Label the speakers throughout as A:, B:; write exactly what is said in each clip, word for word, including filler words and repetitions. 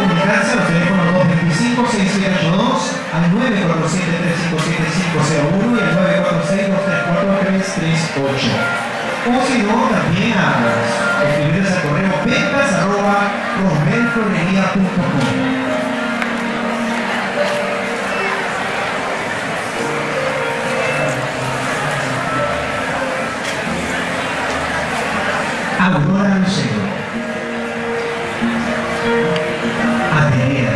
A: comunicarse a los teléfonos dos dos cinco, seis siete ocho dos, al nueve cuatro siete, tres cinco siete, cinco cero uno y al nueve cuatro seis, dos tres cuatro, tres tres ocho. O si no, también a escribirles al correo ventas arroba rosmelflorería punto com. Aurora Lucero, Atenea,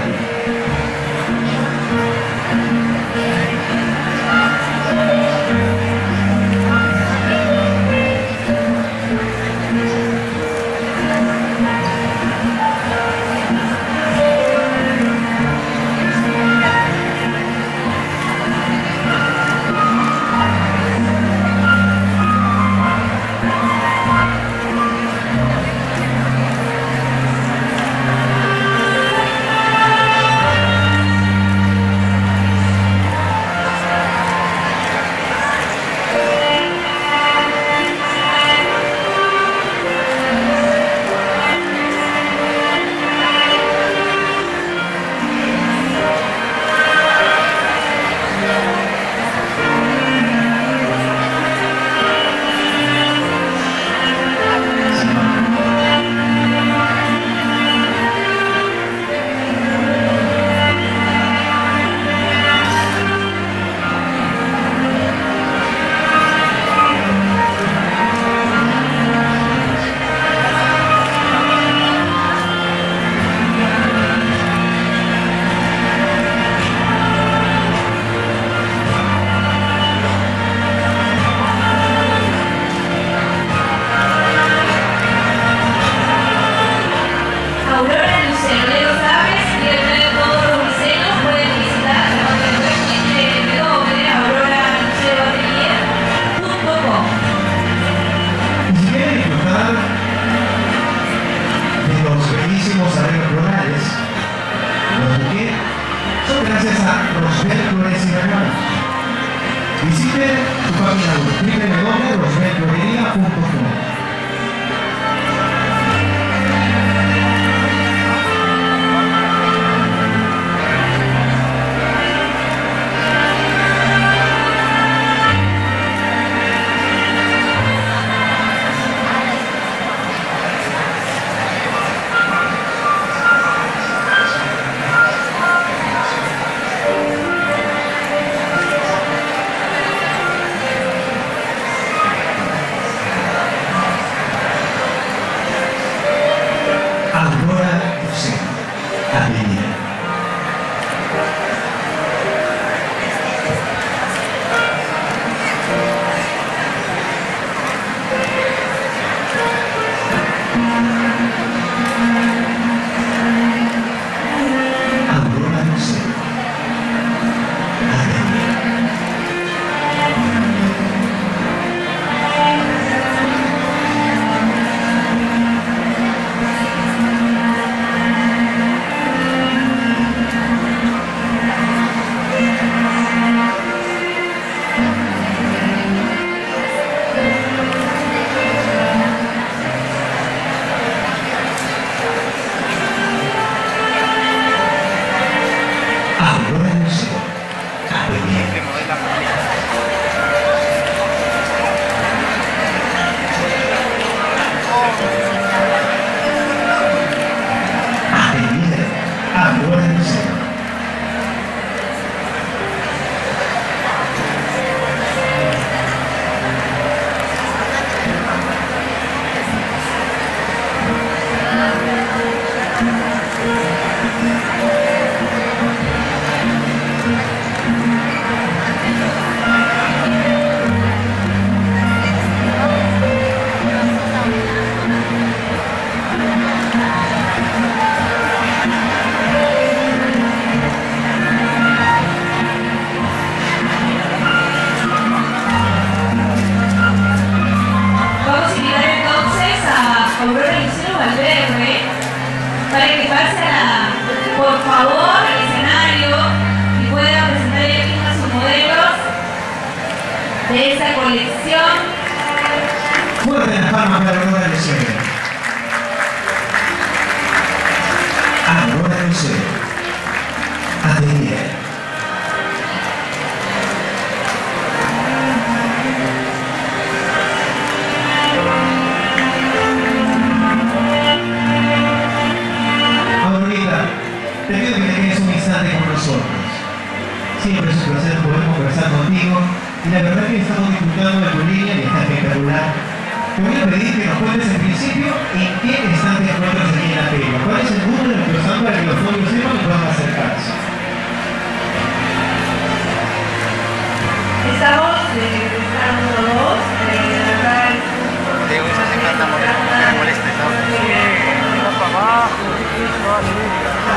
A: visite su página web w w w punto rosmelflorería punto com.
B: de esa colección.
A: Fuerte las palmas para Aurora Lucero. Aurora Lucero. once. Atelier. Aurorita, te pido que te quedes un instante con nosotros. Siempre es un placer poder conversar contigo y la verdad que estamos disfrutando de tu línea y está espectacular. Te voy a pedir que nos cuentes en principio en qué están te encuentras aquí en la feria. ¿Cuál es el número de nuestro stand para que los novios sepan y puedan acercarse?
B: Estamos en el stand número dos.
C: Digo, esa señora está molesta, ¿no? Va para abajo, va a subir.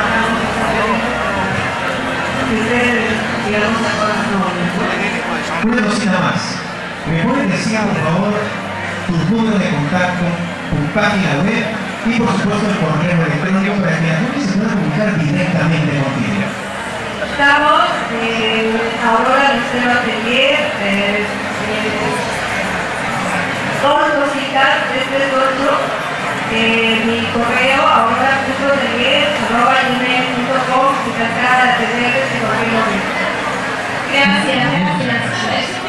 A: Una cosita más. ¿Me puedes decir, por favor, tus números de contacto, tu página web y, por supuesto, el correo electrónico para que las novias se puedan comunicar directamente contigo?
B: Estamos en Aurora Lucero Atelier, eh, eh, dos cositas, tres tres ocho, eh, mi correo aurora lucero atelier arroba gmail punto com y cascada de atelier de correo. Gracias, gracias.